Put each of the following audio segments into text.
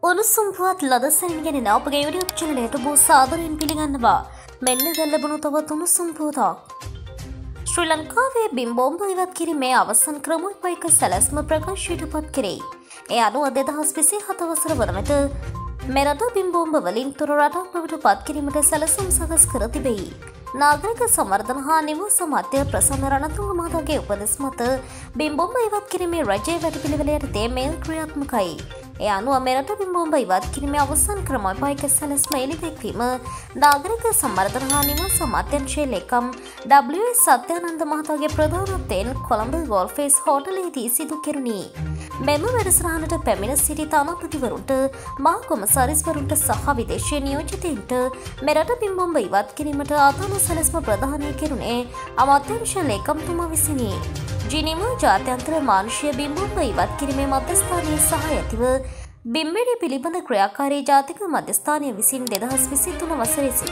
උණුසුම් පුවත් ලදසනින් ගෙනෙන අපගේ YouTube channel එකට බොහෝ සාදරයෙන් පිළිගන්නවා. මෙන්න දැන් ලැබුණු තවත් උණුසුම් පුවතක්. ශ්‍රී ලංකාවේ බිම්බෝම්බ ඉවත් කිරීමේ අවසන් ක්‍රමෝපායක සැලැස්ම ප්‍රකාශයට පත් කෙරේ. ඒ අනුව 2027 වසර වන විට මෙරට බිම්බෝම්බ වලින් තොර රටක් බවට පත් කිරීමට සැලසුම් සකස් කර තිබේ. නාගරික සංවර්ධන හා නිවාස අමාත්‍ය ප්‍රසන්න රණතුංග මහතාගේ උපදෙස් මත බිම්බෝම්බ ඉවත් කිරීමේ රජයේ වැඩපිළිවෙල යටතේ මේල් ක්‍රියාත්මකයි. ඒ අනුව මෙරට බිම්බෝම්බ ඉවත් කිරීමේ අවසන් ක්‍රමෝපායක සැලැස්ම එළිදැක්වීම නාගරික සංවර්ධන හා නිවාස අමාත්‍යාංශයේ ලේකම් WS සත්‍යානන්ද මහතාගේ ප්‍රධානත්වයෙන් කොළඹ ගෝල්ෆේස් හෝටලයේදී සිදු කෙරුණි. මෙම වැඩසටහනට පැමිණ සිටි තානාපතිවරුන්ට මහා කොමසාරිස්වරුන්ට සහ විදේශීය නියෝජිතයින්ට මෙරට බිම්බෝම්බ ඉවත් කිරීමට ආදාළ සැලැස්ම ප්‍රදානය කෙරුණේ අමාත්‍යාංශ ලේකම්තුමා විසිනි. ජිනීවා ජාත්‍යන්තර මානුෂීය බිම්බෝම්බ ඉවත් කිරීමේ මධ්‍යස්ථානයේ සහාය ඇතිව බිම්බිඩි පිළිබඳ ක්‍රියාකාරී ජාතික මධ්‍යස්ථානය විසින් 2023 වසරේ සිට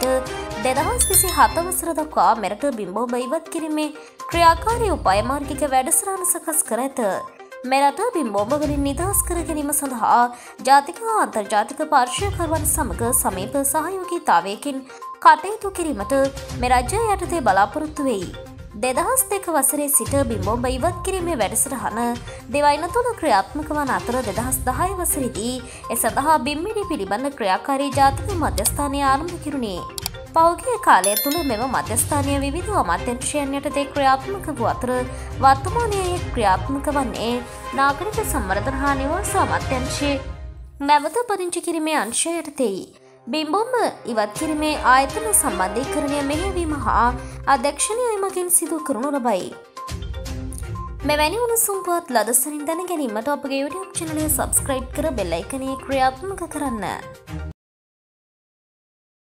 2027 වසර දක්වා මෙරට බිම්බෝම්බ ඉවත් කිරීමේ ක්‍රියාකාරී උපාය මාර්ගික වැඩසටහන සකස් කර ඇත. මෙරට බිම්බෝම්බ වලින් නිදහස් කර ගැනීම සඳහා ජාතික හා අන්තර්ජාතික පාර්ශ්වකරුවන් සමග සමීප සහයෝගීතාවයකින් කටයුතු කිරීමට මේ රජය යටතේ බලාපොරොත්තු වෙයි. 2002 වසරේ සිට බිම්බෝම්බ ඉවත් කිරීමේ වැඩසටහන දෙවයින තුන ක්‍රියාත්මක වන අතර 2010 වසරේදී ඒ සඳහා බිම්බිඩි පිළිබඳ ක්‍රියාකාරී ජාතික මධ්‍යස්ථානය ආරම්භ කෙරුණේ. පෞද්ගලික කාලය තුළ මෙම මධ්‍යස්ථානය විවිධ අමාත්‍යාංශයන් යටතේ ක්‍රියාත්මක වූ අතර වර්තමානයේ ක්‍රියාත්මක වන්නේ නාගරික සංවර්ධන හා නිවාස අමාත්‍යාංශයේ නැවත පදිංචි කිරීමේ අංශය යටතේයි. බිම්බෝම්බ ඉවත් කිරීමේ ආයතන සම්බන්ධීකරණය මෙහෙයවීම හා අධ්‍යක්ෂණය මගින් සිදු කරනු ලබයි. මෙවැනි උණුසුම් පුවත් ලදසනින් දැන ගැනීමට අපගේ YouTube channel එක subscribe කර බෙල් අයිකනය ක්‍රියාත්මක කරන්න.